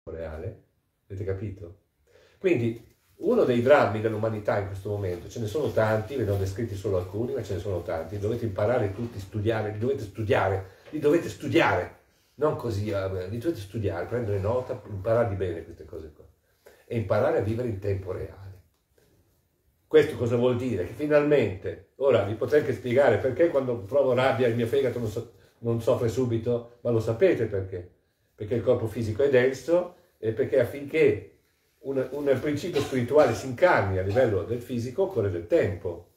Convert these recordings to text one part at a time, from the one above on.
reale, avete capito? Quindi uno dei drammi dell'umanità in questo momento, ce ne sono tanti, ve ne ho descritti solo alcuni, ma ce ne sono tanti, dovete imparare tutti, studiare, li dovete studiare, non così, li dovete studiare, prendere nota, impararli bene queste cose qua, e imparare a vivere in tempo reale. Questo cosa vuol dire? Che finalmente, ora vi potrei anche spiegare perché quando provo rabbia il mio fegato non soffre subito, ma lo sapete perché? Perché il corpo fisico è denso e perché affinché un principio spirituale si incarni a livello del fisico occorre del tempo.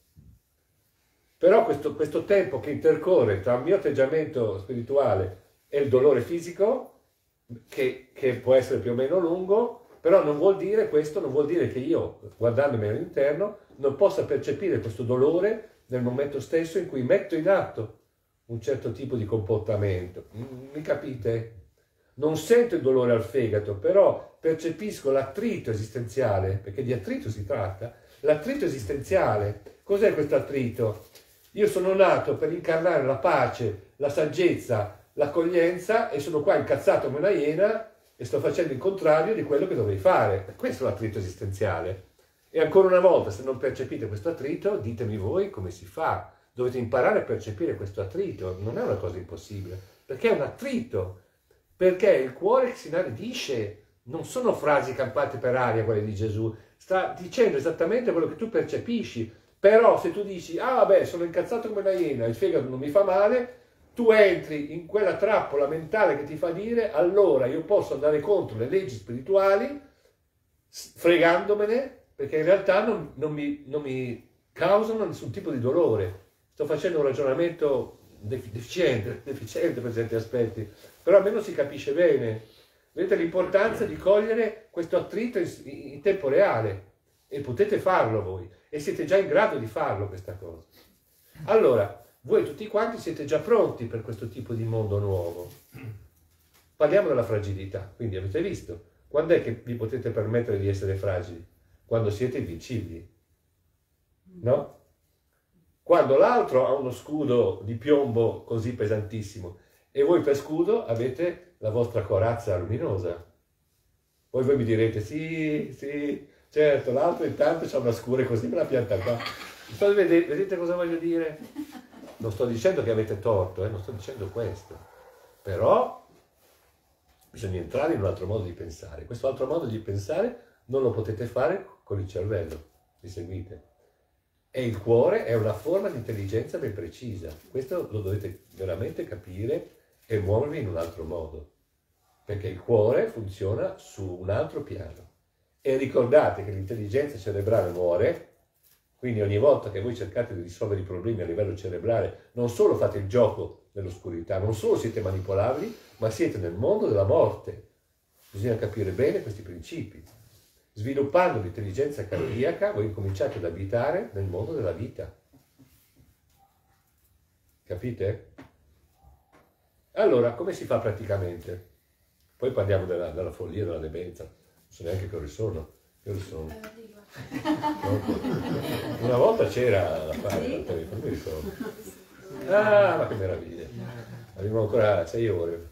Però questo tempo che intercorre tra il mio atteggiamento spirituale e il dolore fisico, che può essere più o meno lungo, però non vuol dire che io, guardandomi all'interno, non possa percepire questo dolore nel momento stesso in cui metto in atto un certo tipo di comportamento. Mi capite? Non sento il dolore al fegato, però percepisco l'attrito esistenziale, perché di attrito si tratta. L'attrito esistenziale, cos'è questo attrito? Io sono nato per incarnare la pace, la saggezza, l'accoglienza e sono qua incazzato come una iena e sto facendo il contrario di quello che dovrei fare. Questo è l'attrito esistenziale. E ancora una volta, se non percepite questo attrito, ditemi voi come si fa. Dovete imparare a percepire questo attrito. Non è una cosa impossibile, perché è un attrito. Perché il cuore che si inaridisce, non sono frasi campate per aria quelle di Gesù, sta dicendo esattamente quello che tu percepisci. Però se tu dici, ah vabbè, sono incazzato come una iena, il fegato non mi fa male, tu entri in quella trappola mentale che ti fa dire, allora io posso andare contro le leggi spirituali, fregandomene, perché in realtà non mi causano nessun tipo di dolore. Sto facendo un ragionamento deficiente per certi aspetti, però almeno si capisce bene. Vedete l'importanza di cogliere questo attrito in tempo reale, e potete farlo voi, e siete già in grado di farlo questa cosa. Allora, voi tutti quanti siete già pronti per questo tipo di mondo nuovo. Parliamo della fragilità, quindi avete visto, quando è che vi potete permettere di essere fragili? Quando siete invincibili, no? Quando l'altro ha uno scudo di piombo così pesantissimo e voi per scudo avete la vostra corazza luminosa. Poi voi mi direte, sì, certo, l'altro intanto c'ha una scura così, me la pianta qua. Vedete cosa voglio dire? Non sto dicendo che avete torto, non sto dicendo questo. Però bisogna entrare in un altro modo di pensare. Questo altro modo di pensare non lo potete fare con il cervello, mi seguite? E il cuore è una forma di intelligenza ben precisa. Questo lo dovete veramente capire e muovervi in un altro modo. Perché il cuore funziona su un altro piano. E ricordate che l'intelligenza cerebrale muore, quindi ogni volta che voi cercate di risolvere i problemi a livello cerebrale, non solo fate il gioco dell'oscurità, non solo siete manipolabili, ma siete nel mondo della morte. Bisogna capire bene questi principi. Sviluppando l'intelligenza cardiaca, voi cominciate ad abitare nel mondo della vita. Capite? Allora, come si fa praticamente? Poi parliamo della follia, della demenza. Non so neanche che ore sono. Che ore sono? Una volta c'era da fare al telefono, mi ricordo. Ah, ma che meraviglia. Abbiamo ancora 6 ore.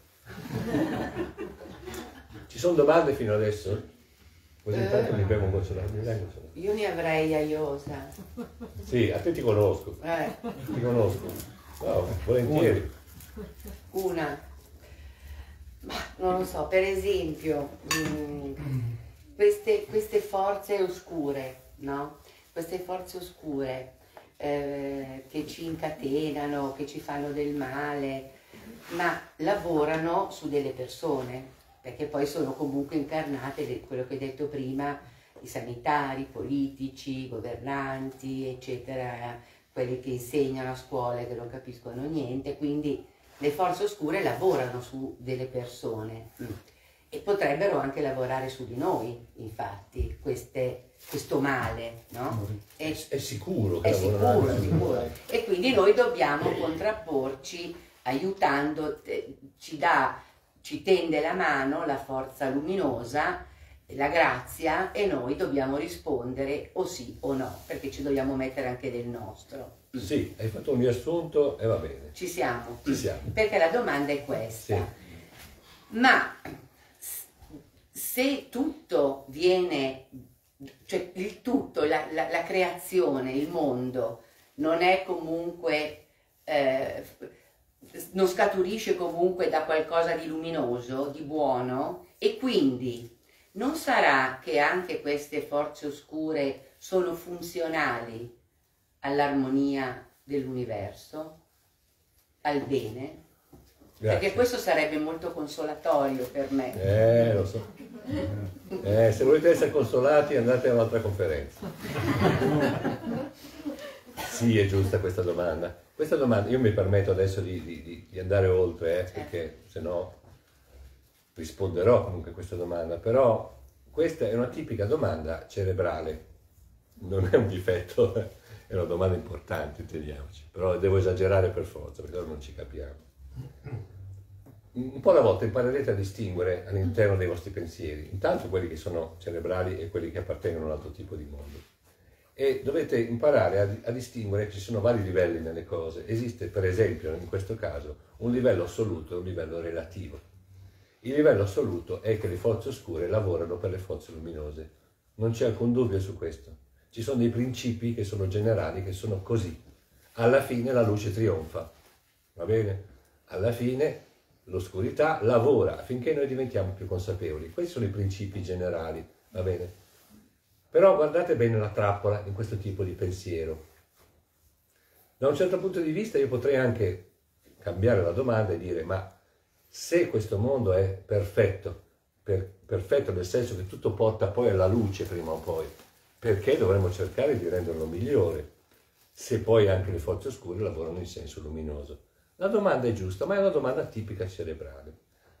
Ci sono domande fino adesso? Così intanto mi bevo un goccio d'acqua. Io ne avrei a Iosa. Sì, a te ti conosco. Ti conosco. No, volentieri. Una. Ma non lo so, per esempio, queste forze oscure, no? Queste forze oscure che ci incatenano, che ci fanno del male, ma lavorano su delle persone, perché poi sono comunque incarnate, quello che hai detto prima, i sanitari, i politici, i governanti, eccetera, quelli che insegnano a scuole che non capiscono niente, quindi le forze oscure lavorano su delle persone e potrebbero anche lavorare su di noi, infatti, questo male, no? È sicuro che è lavorano sicuro. E quindi noi dobbiamo contrapporci aiutando, ci tende la mano la forza luminosa, la grazia, e noi dobbiamo rispondere o sì o no, perché ci dobbiamo mettere anche del nostro. Sì, hai fatto un riassunto e va bene. Ci siamo? Ci siamo. Perché la domanda è questa. Sì. Ma se tutto viene, cioè il tutto, la creazione, il mondo, non è comunque, non scaturisce comunque da qualcosa di luminoso, di buono, e quindi non sarà che anche queste forze oscure sono funzionali all'armonia dell'universo, al bene? Grazie. Perché questo sarebbe molto consolatorio per me. Lo so. Se volete essere consolati andate a un'altra conferenza. Sì, è giusta questa domanda. Questa domanda, io mi permetto adesso di andare oltre, perché se no risponderò comunque a questa domanda, però questa è una tipica domanda cerebrale, non è un difetto, è una domanda importante, intendiamoci, però devo esagerare per forza, perché allora non ci capiamo. Un po' alla volta imparerete a distinguere all'interno dei vostri pensieri, intanto quelli che sono cerebrali e quelli che appartengono a un altro tipo di mondo. E dovete imparare a distinguere che ci sono vari livelli nelle cose. Esiste, per esempio, in questo caso, un livello assoluto e un livello relativo. Il livello assoluto è che le forze oscure lavorano per le forze luminose. Non c'è alcun dubbio su questo. Ci sono dei principi che sono generali, che sono così. Alla fine la luce trionfa, va bene? Alla fine l'oscurità lavora affinché noi diventiamo più consapevoli. Questi sono i principi generali, va bene? Però guardate bene la trappola in questo tipo di pensiero. Da un certo punto di vista io potrei anche cambiare la domanda e dire: ma se questo mondo è perfetto, perfetto nel senso che tutto porta poi alla luce prima o poi, perché dovremmo cercare di renderlo migliore, se poi anche le forze oscure lavorano in senso luminoso? La domanda è giusta, ma è una domanda tipica cerebrale.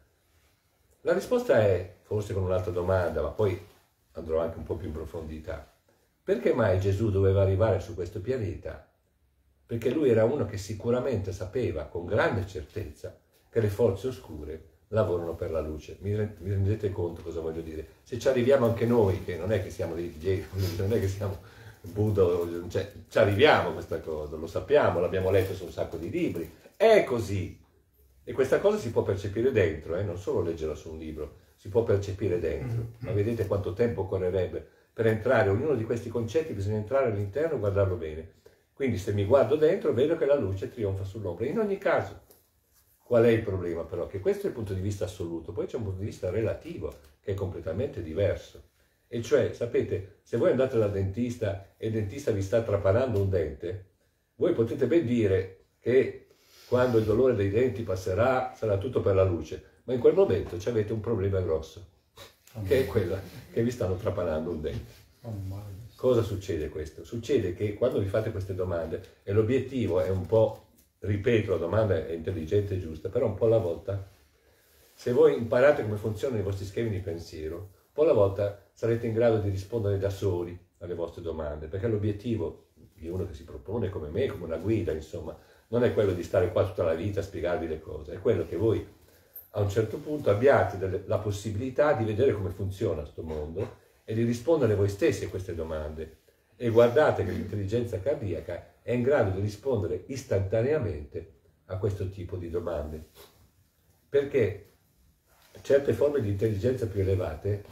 La risposta è, forse con un'altra domanda, ma poi andrò anche un po' più in profondità: perché mai Gesù doveva arrivare su questo pianeta? Perché lui era uno che sicuramente sapeva con grande certezza che le forze oscure lavorano per la luce. Mi rendete conto cosa voglio dire? Se ci arriviamo anche noi, che non è che siamo dei non è che siamo Buddha, cioè, ci arriviamo a questa cosa, lo sappiamo, l'abbiamo letto su un sacco di libri, è così. E questa cosa si può percepire dentro, non solo leggerla su un libro, si può percepire dentro. Ma vedete quanto tempo occorrerebbe per entrare, ognuno di questi concetti bisogna entrare all'interno e guardarlo bene. Quindi se mi guardo dentro vedo che la luce trionfa sull'ombra. In ogni caso, qual è il problema però? Che questo è il punto di vista assoluto, poi c'è un punto di vista relativo che è completamente diverso. E cioè, sapete, se voi andate dal dentista e il dentista vi sta trapanando un dente, voi potete ben dire che quando il dolore dei denti passerà sarà tutto per la luce, ma in quel momento avete un problema grosso, che è quella che vi stanno trapanando un dente. Cosa succede questo? Succede che quando vi fate queste domande, e l'obiettivo è un po', ripeto, la domanda è intelligente e giusta, però un po' alla volta, se voi imparate come funzionano i vostri schemi di pensiero, un po' alla volta sarete in grado di rispondere da soli alle vostre domande, perché l'obiettivo di uno che si propone come me, come una guida, insomma, non è quello di stare qua tutta la vita a spiegarvi le cose, è quello che voi a un certo punto abbiate la possibilità di vedere come funziona questo mondo e di rispondere voi stessi a queste domande. E guardate che l'intelligenza cardiaca è in grado di rispondere istantaneamente a questo tipo di domande. Perché certe forme di intelligenza più elevate,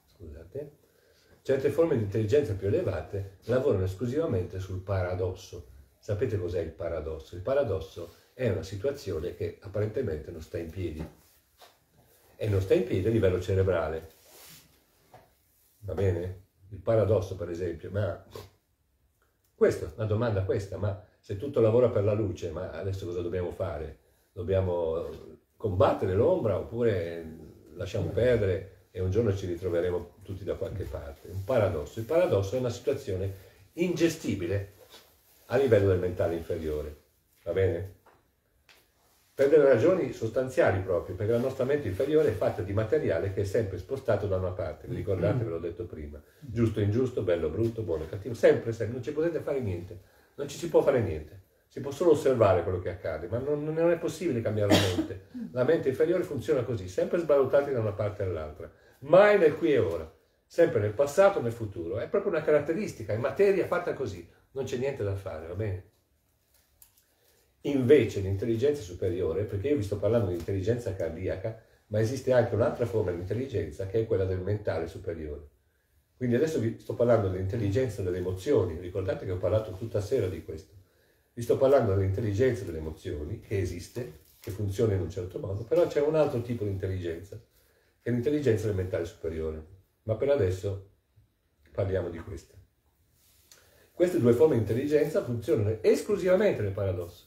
lavorano esclusivamente sul paradosso. Sapete cos'è il paradosso? Il paradosso è una situazione che apparentemente non sta in piedi. E non sta in piedi a livello cerebrale. Va bene? Il paradosso, per esempio, ma questa, una domanda questa, ma se tutto lavora per la luce, ma adesso cosa dobbiamo fare? Dobbiamo combattere l'ombra oppure lasciamo perdere e un giorno ci ritroveremo tutti da qualche parte? Un paradosso. Il paradosso è una situazione ingestibile a livello del mentale inferiore. Va bene? Per delle ragioni sostanziali proprio, perché la nostra mente inferiore è fatta di materiale che è sempre spostato da una parte, vi ricordate, ve l'ho detto prima, giusto ingiusto, bello brutto, buono cattivo, sempre, non ci potete fare niente, non ci si può fare niente, si può solo osservare quello che accade, ma non è possibile cambiare la mente inferiore funziona così, sempre sballottati da una parte all'altra, mai nel qui e ora, sempre nel passato o nel futuro, è proprio una caratteristica, è materia fatta così, non c'è niente da fare, va bene? Invece l'intelligenza superiore, perché io vi sto parlando di intelligenza cardiaca, ma esiste anche un'altra forma di intelligenza che è quella del mentale superiore. Quindi adesso vi sto parlando dell'intelligenza delle emozioni, ricordate che ho parlato tutta sera di questo. Vi sto parlando dell'intelligenza delle emozioni, che esiste, che funziona in un certo modo, però c'è un altro tipo di intelligenza, che è l'intelligenza del mentale superiore. Ma per adesso parliamo di questa. Queste due forme di intelligenza funzionano esclusivamente nel paradosso.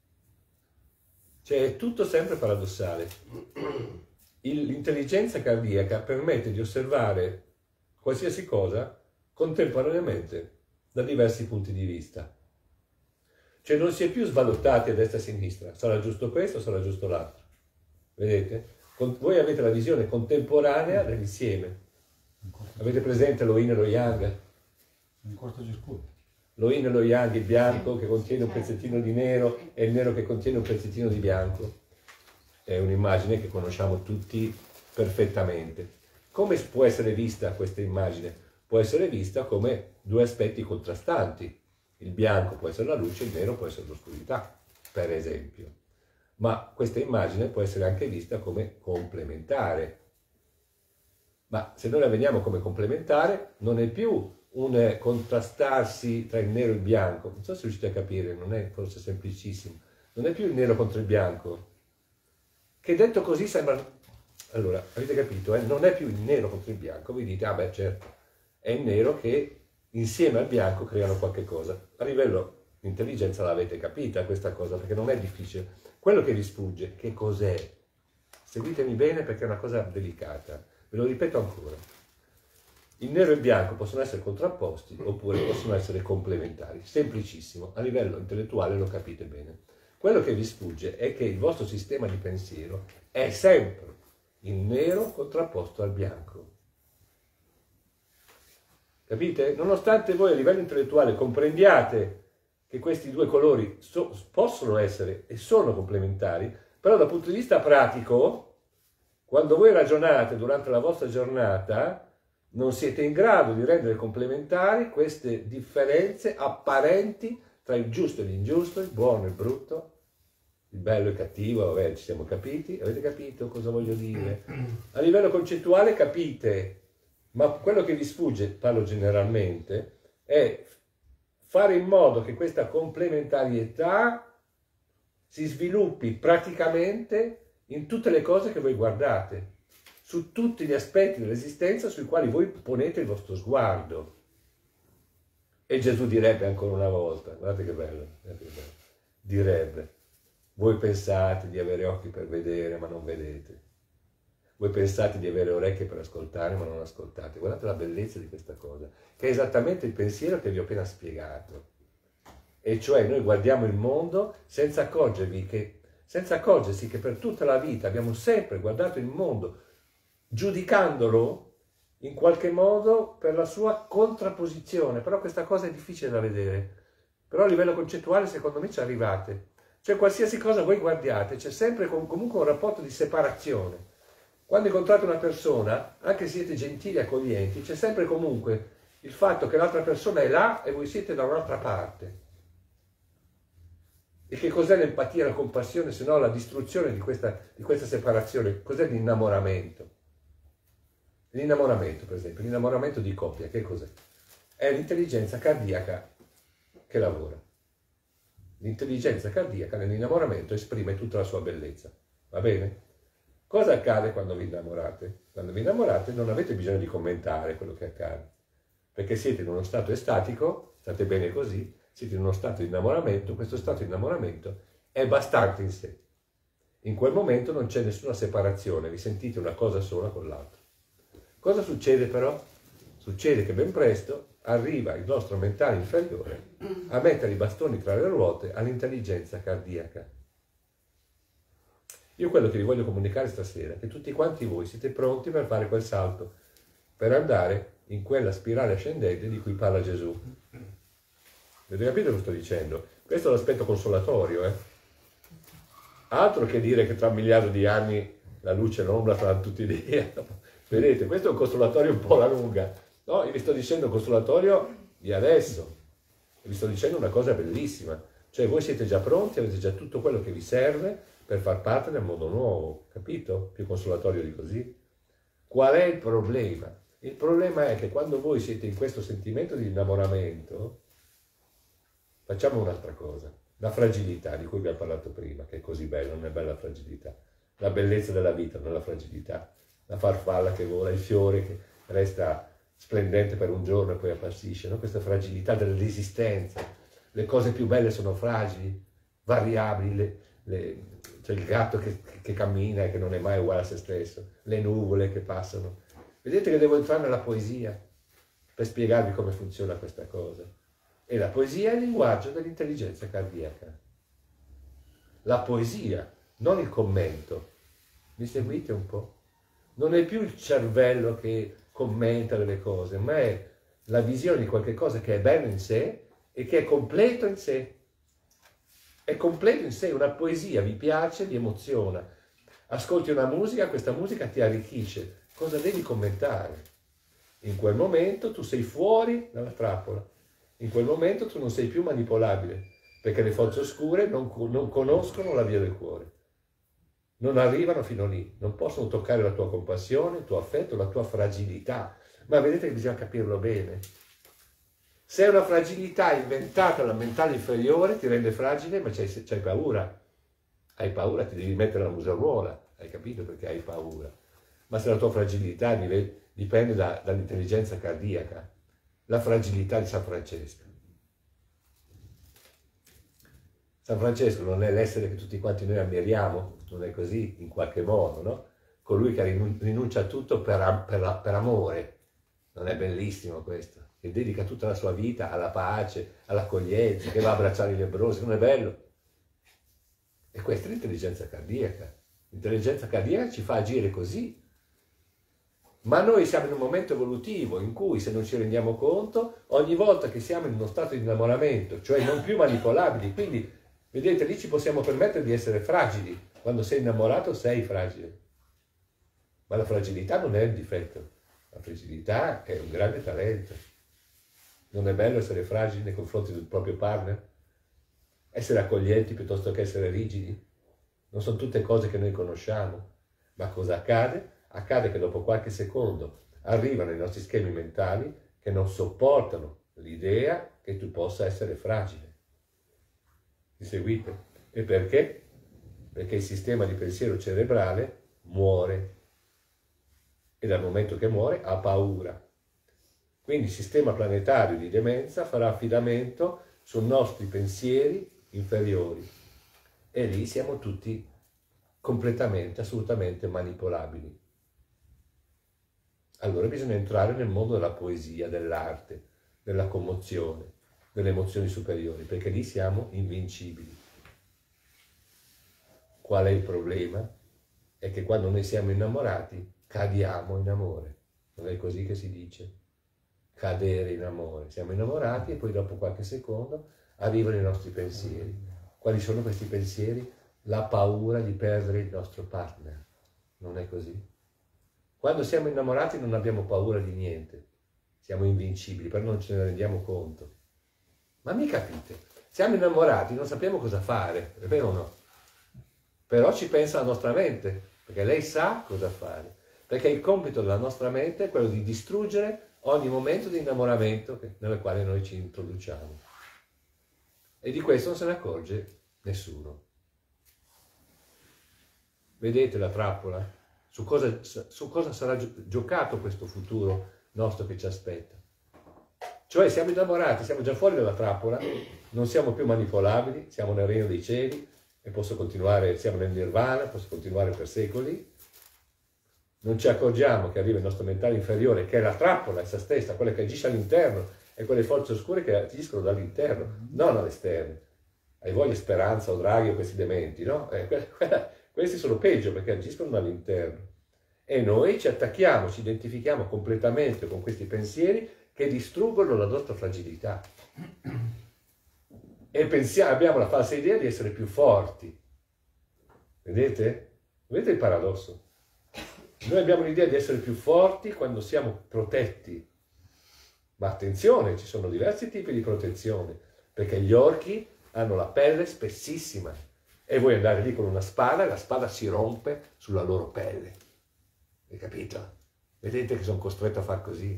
Cioè è tutto sempre paradossale. L'intelligenza cardiaca permette di osservare qualsiasi cosa contemporaneamente da diversi punti di vista. Cioè non si è più svalutati a destra e a sinistra, sarà giusto questo, sarà giusto l'altro. Vedete? Voi avete la visione contemporanea dell'insieme. Avete presente lo yin e lo yang? Un corto circuito. Lo yin e lo yang, il bianco che contiene un pezzettino di nero e il nero che contiene un pezzettino di bianco. È un'immagine che conosciamo tutti perfettamente. Come può essere vista questa immagine? Può essere vista come due aspetti contrastanti. Il bianco può essere la luce, il nero può essere l'oscurità, per esempio. Ma questa immagine può essere anche vista come complementare. Ma se noi la vediamo come complementare, non è più un contrastarsi tra il nero e il bianco. Non so se riuscite a capire, non è forse semplicissimo. Non è più il nero contro il bianco. Che detto così sembra... Allora, avete capito, non è più il nero contro il bianco. Voi dite, ah beh certo, è il nero che insieme al bianco creano qualche cosa. A livello di intelligenza l'avete capita questa cosa, perché non è difficile. Quello che vi sfugge, che cos'è? Seguitemi bene perché è una cosa delicata. Ve lo ripeto ancora. Il nero e il bianco possono essere contrapposti oppure possono essere complementari. Semplicissimo, a livello intellettuale lo capite bene. Quello che vi sfugge è che il vostro sistema di pensiero è sempre il nero contrapposto al bianco. Capite? Nonostante voi a livello intellettuale comprendiate che questi due colori possono essere e sono complementari, però dal punto di vista pratico, quando voi ragionate durante la vostra giornata, non siete in grado di rendere complementari queste differenze apparenti tra il giusto e l'ingiusto, il buono e il brutto, il bello e il cattivo, vabbè, ci siamo capiti, avete capito cosa voglio dire? A livello concettuale capite, ma quello che vi sfugge, parlo generalmente, è fare in modo che questa complementarietà si sviluppi praticamente in tutte le cose che voi guardate, su tutti gli aspetti dell'esistenza sui quali voi ponete il vostro sguardo. E Gesù direbbe ancora una volta, guardate che bello, direbbe, voi pensate di avere occhi per vedere ma non vedete, voi pensate di avere orecchie per ascoltare ma non ascoltate. Guardate la bellezza di questa cosa, che è esattamente il pensiero che vi ho appena spiegato. E cioè noi guardiamo il mondo senza accorgersi che per tutta la vita abbiamo sempre guardato il mondo giudicandolo in qualche modo per la sua contrapposizione. Però questa cosa è difficile da vedere. Però a livello concettuale secondo me ci arrivate. Cioè qualsiasi cosa voi guardiate c'è sempre comunque un rapporto di separazione. Quando incontrate una persona, anche se siete gentili e accoglienti, c'è sempre comunque il fatto che l'altra persona è là e voi siete da un'altra parte. E che cos'è l'empatia e la compassione se no la distruzione di questa separazione? Cos'è l'innamoramento? L'innamoramento, per esempio, l'innamoramento di coppia, che cos'è? È l'intelligenza cardiaca che lavora. L'intelligenza cardiaca nell'innamoramento esprime tutta la sua bellezza. Va bene? Cosa accade quando vi innamorate? Quando vi innamorate non avete bisogno di commentare quello che accade, perché siete in uno stato estatico, state bene così, siete in uno stato di innamoramento, questo stato di innamoramento è bastante in sé. In quel momento non c'è nessuna separazione, vi sentite una cosa sola con l'altro. Cosa succede però? Succede che ben presto arriva il nostro mentale inferiore a mettere i bastoni tra le ruote all'intelligenza cardiaca. Io quello che vi voglio comunicare stasera è che tutti quanti voi siete pronti per fare quel salto, per andare in quella spirale ascendente di cui parla Gesù. Avete capito cosa sto dicendo? Questo è l'aspetto consolatorio, Altro che dire che tra 1 miliardo di anni la luce e l'ombra saranno tutti lì. Vedete, questo è un consolatorio un po' alla lunga. No, io vi sto dicendo un consolatorio di adesso. Vi sto dicendo una cosa bellissima. Cioè voi siete già pronti, avete già tutto quello che vi serve per far parte del mondo nuovo, capito? Più consolatorio di così. Qual è il problema? Il problema è che quando voi siete in questo sentimento di innamoramento, facciamo un'altra cosa, la fragilità di cui vi ho parlato prima, che è così bella, non è bella la fragilità, la bellezza della vita, non la fragilità, la farfalla che vola, il fiore che resta splendente per un giorno e poi appassisce, no? Questa fragilità dell'esistenza, le cose più belle sono fragili, variabili, cioè il gatto che cammina e che non è mai uguale a se stesso, le nuvole che passano. Vedete che devo entrare nella poesia per spiegarvi come funziona questa cosa. E la poesia è il linguaggio dell'intelligenza cardiaca. La poesia, non il commento. Mi seguite un po'? Non è più il cervello che commenta delle cose, ma è la visione di qualche cosa che è bello in sé e che è completo in sé. È completo in sé, una poesia vi piace, vi emoziona. Ascolti una musica, questa musica ti arricchisce. Cosa devi commentare? In quel momento tu sei fuori dalla trappola. In quel momento tu non sei più manipolabile, perché le forze oscure non conoscono la via del cuore. Non arrivano fino lì, non possono toccare la tua compassione, il tuo affetto, la tua fragilità. Ma vedete che bisogna capirlo bene. Se è una fragilità inventata dal mentale inferiore, ti rende fragile, ma c'hai paura. Hai paura, ti devi mettere la museruola, hai capito perché hai paura. Ma se la tua fragilità dipende dall'intelligenza cardiaca, la fragilità di San Francesco. San Francesco non è l'essere che tutti quanti noi ammiriamo, non è così in qualche modo, no? Colui che rinuncia a tutto per amore. Non è bellissimo questo? Che dedica tutta la sua vita alla pace, all'accoglienza, che va a abbracciare i lebbrosi, non è bello? E questa è l'intelligenza cardiaca. L'intelligenza cardiaca ci fa agire così. Ma noi siamo in un momento evolutivo in cui, se non ci rendiamo conto, ogni volta che siamo in uno stato di innamoramento, cioè non più manipolabili, quindi, vedete, lì ci possiamo permettere di essere fragili. Quando sei innamorato sei fragile. Ma la fragilità non è un difetto. La fragilità è un grande talento. Non è bello essere fragili nei confronti del proprio partner? Essere accoglienti piuttosto che essere rigidi? Non sono tutte cose che noi conosciamo. Ma cosa accade? Accade che dopo qualche secondo arrivano i nostri schemi mentali che non sopportano l'idea che tu possa essere fragile. Mi seguite? E perché? Perché il sistema di pensiero cerebrale muore. E dal momento che muore ha paura. Quindi il sistema planetario di demenza farà affidamento sui nostri pensieri inferiori. E lì siamo tutti completamente, assolutamente manipolabili. Allora bisogna entrare nel mondo della poesia, dell'arte, della commozione, delle emozioni superiori, perché lì siamo invincibili. Qual è il problema? È che quando noi siamo innamorati, cadiamo in amore. Non è così che si dice? Cadere in amore. Siamo innamorati e poi dopo qualche secondo arrivano i nostri pensieri. Quali sono questi pensieri? La paura di perdere il nostro partner. Non è così? Quando siamo innamorati non abbiamo paura di niente. Siamo invincibili, però non ce ne rendiamo conto. Ma mi capite? Siamo innamorati, non sappiamo cosa fare, è vero o no? Però ci pensa la nostra mente, perché lei sa cosa fare. Perché il compito della nostra mente è quello di distruggere ogni momento di innamoramento nel quale noi ci introduciamo. E di questo non se ne accorge nessuno. Vedete la trappola? Su cosa sarà giocato questo futuro nostro che ci aspetta? Cioè siamo innamorati, siamo già fuori dalla trappola, non siamo più manipolabili, siamo nel regno dei cieli e posso continuare, siamo nel nirvana, posso continuare per secoli. Non ci accorgiamo che arriva il nostro mentale inferiore, che è la trappola essa stessa, quella che agisce all'interno, e quelle forze oscure che agiscono dall'interno, non all'esterno. Hai voglia Speranza o Draghi o questi dementi, no? Questi sono peggio perché agiscono dall'interno. E noi ci attacchiamo, ci identifichiamo completamente con questi pensieri che distruggono la nostra fragilità. E abbiamo la falsa idea di essere più forti. Vedete? Vedete il paradosso? Noi abbiamo l'idea di essere più forti quando siamo protetti. Ma attenzione, ci sono diversi tipi di protezione, perché gli orchi hanno la pelle spessissima, E vuoi andare lì con una spada e la spada si rompe sulla loro pelle. Hai capito? Vedete che sono costretto a far così?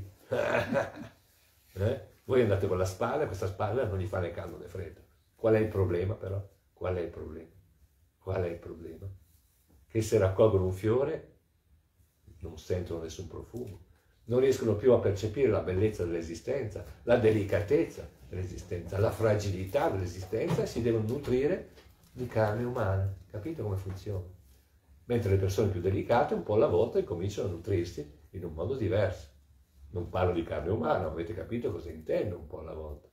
Voi andate con la spada e questa spada non gli fa né caldo né freddo. Qual è il problema però? Qual è il problema? Qual è il problema? Che se raccolgono un fiore non sentono nessun profumo, non riescono più a percepire la bellezza dell'esistenza, la delicatezza dell'esistenza, la fragilità dell'esistenza e si devono nutrire di carne umana. Capito come funziona? Mentre le persone più delicate un po' alla volta incominciano a nutrirsi in un modo diverso. Non parlo di carne umana, avete capito cosa intendo un po' alla volta.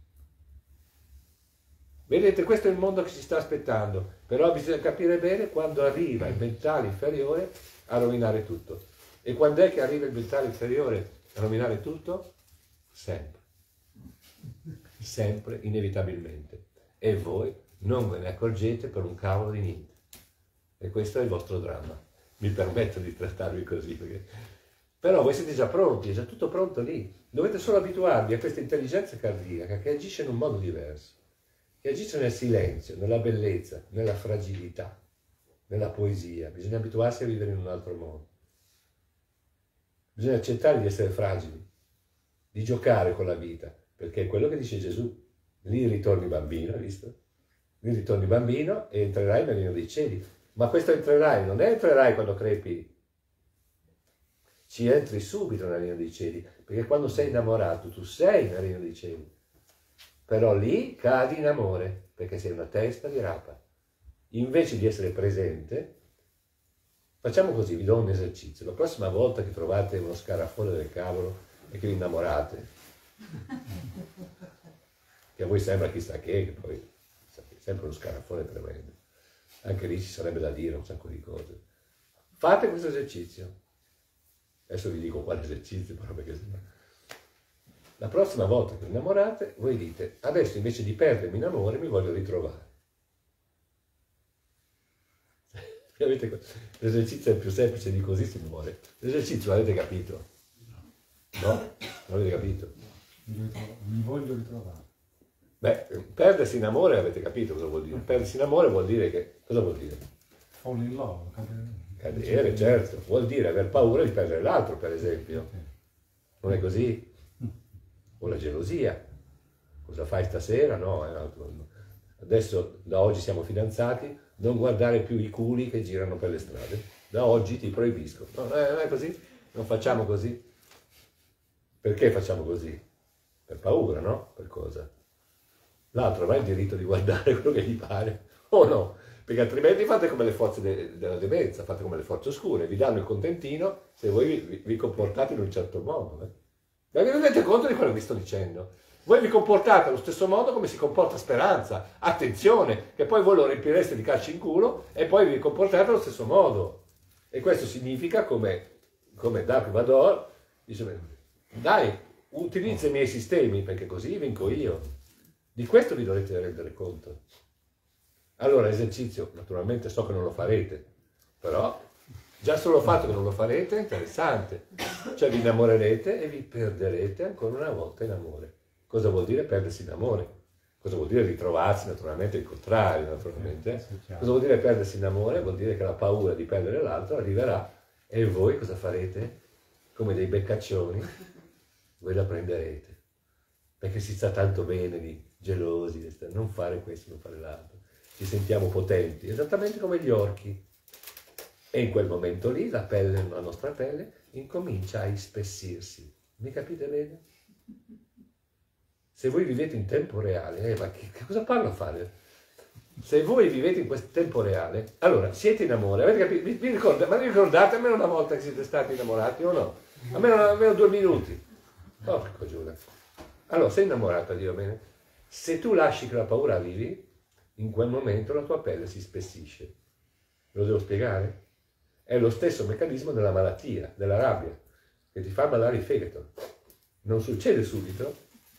Vedete, questo è il mondo che ci sta aspettando, però bisogna capire bene quando arriva il mentale inferiore a rovinare tutto. E quando è che arriva il mentale inferiore a rovinare tutto? Sempre. Sempre, inevitabilmente. E voi non ve ne accorgete per un cavolo di niente. E questo è il vostro dramma. Mi permetto di trattarvi così, perché... però voi siete già pronti, è già tutto pronto lì. Dovete solo abituarvi a questa intelligenza cardiaca che agisce in un modo diverso, che agisce nel silenzio, nella bellezza, nella fragilità, nella poesia. Bisogna abituarsi a vivere in un altro modo. Bisogna accettare di essere fragili, di giocare con la vita, perché è quello che dice Gesù. Lì ritorni bambino, hai visto? Lì ritorni bambino e entrerai nel regno dei cieli. Ma questo entrerai, non è entrerai quando crepi, ci entri subito nel regno dei cieli, perché quando sei innamorato tu sei nel regno dei cieli, però lì cadi in amore, perché sei una testa di rapa. Invece di essere presente, facciamo così, vi do un esercizio, la prossima volta che trovate uno scarafone del cavolo e che vi innamorate, che a voi sembra chissà che poi è sempre uno scarafone tremendo, anche lì ci sarebbe da dire un sacco di cose. Fate questo esercizio. Adesso vi dico quale esercizio, però perché sembra... La prossima volta che vi innamorate, voi dite, adesso invece di perdermi in amore mi voglio ritrovare. L'esercizio è più semplice di così, si muore. L'esercizio l'avete capito? No? Non avete capito? Mi voglio ritrovare. Beh, perdersi in amore avete capito cosa vuol dire? Perdersi in amore vuol dire che... Cosa vuol dire? Fall in love. Cadere, certo. Vuol dire aver paura di perdere l'altro, per esempio. Non è così? O la gelosia. Cosa fai stasera? No, è un altro. Adesso, da oggi siamo fidanzati, non guardare più i culi che girano per le strade. Da oggi ti proibisco. No, non è così? Non facciamo così? Perché facciamo così? Per paura, no? Per cosa? L'altro avrà il diritto di guardare quello che gli pare, o no? Perché altrimenti fate come le forze della demenza, fate come le forze oscure, vi danno il contentino se voi vi comportate in un certo modo. Ma vi rendete conto di quello che vi sto dicendo? Voi vi comportate allo stesso modo come si comporta Speranza. Attenzione, che poi voi lo riempireste di calci in culo e poi vi comportate allo stesso modo. E questo significa, come Dark Vador, dice, dai, utilizza i miei sistemi perché così vinco io. Di questo vi dovete rendere conto. Allora, esercizio, naturalmente so che non lo farete, però già solo il fatto che non lo farete è interessante. Cioè vi innamorerete e vi perderete ancora una volta in amore. Cosa vuol dire perdersi in amore? Cosa vuol dire ritrovarsi? Naturalmente il contrario, naturalmente. Cosa vuol dire perdersi in amore? Vuol dire che la paura di perdere l'altro arriverà e voi cosa farete? Come dei beccaccioni, voi la prenderete. Perché si sta tanto bene lì, gelosi, non fare questo, non fare l'altro. Ci sentiamo potenti, esattamente come gli orchi. E in quel momento lì la pelle, la nostra pelle, incomincia a ispessirsi. Mi capite bene? Se voi vivete in tempo reale, ma che cosa parlo a fare? Se voi vivete in questo tempo reale, allora siete in amore, avete capito? Ma vi ricordate almeno una volta che siete stati innamorati o no? Almeno 2 minuti. Porco Giuda. Allora, sei innamorato, Dio bene? Se tu lasci che la paura arrivi, in quel momento la tua pelle si spessisce. Lo devo spiegare? È lo stesso meccanismo della malattia, della rabbia, che ti fa ammalare il fegato. Non succede subito,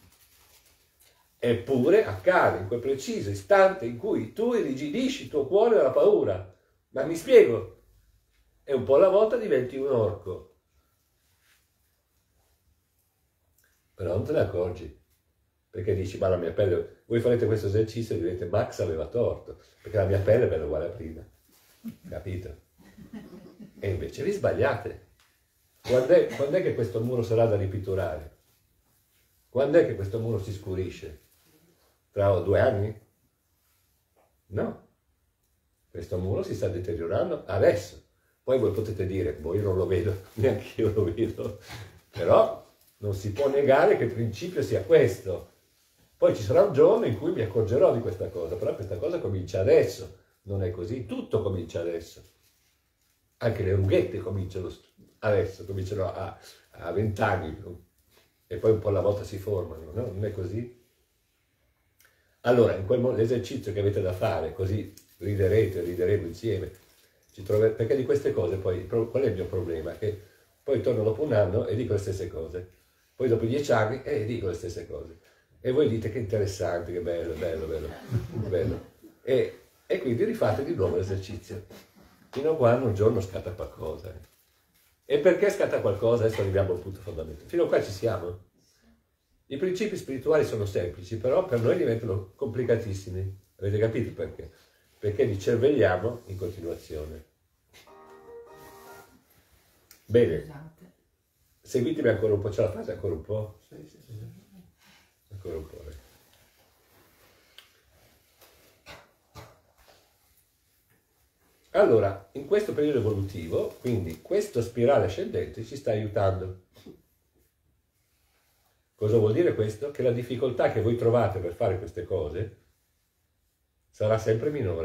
eppure accade in quel preciso istante in cui tu irrigidisci il tuo cuore dalla paura. Ma mi spiego? E un po' alla volta diventi un orco. Però non te ne accorgi, perché dici, ma la mia pelle, voi farete questo esercizio e direte, Max aveva torto, perché la mia pelle è bella uguale a prima, capito? E invece vi sbagliate. Quando è che questo muro sarà da ripitturare? Quando è che questo muro si scurisce? Tra 2 anni? No. Questo muro si sta deteriorando adesso. Poi voi potete dire, boh, io non lo vedo, neanche io lo vedo, però non si può negare che il principio sia questo. Poi ci sarà un giorno in cui mi accorgerò di questa cosa, però questa cosa comincia adesso, non è così, tutto comincia adesso. Anche le rughette cominciano adesso, cominciano a 20 anni e poi un po' alla volta si formano, no? Non è così? Allora, in l'esercizio che avete da fare, così rideremo insieme, perché di queste cose poi, qual è il mio problema? Che poi torno dopo un anno e dico le stesse cose, poi dopo 10 anni dico le stesse cose. E voi dite che interessante, che bello, bello. E quindi rifate di nuovo l'esercizio, fino a quando un giorno scatta qualcosa. E perché scatta qualcosa? Adesso arriviamo al punto fondamentale. Fino a qua ci siamo. I principi spirituali sono semplici, però per noi diventano complicatissimi. Avete capito perché? Perché li cervelliamo in continuazione. Bene. Seguitemi ancora un po', ce la fate ancora un po'? Sì. Ancora un po'. Allora, in questo periodo evolutivo, quindi questa spirale ascendente ci sta aiutando. Cosa vuol dire questo? Che la difficoltà che voi trovate per fare queste cose sarà sempre minore.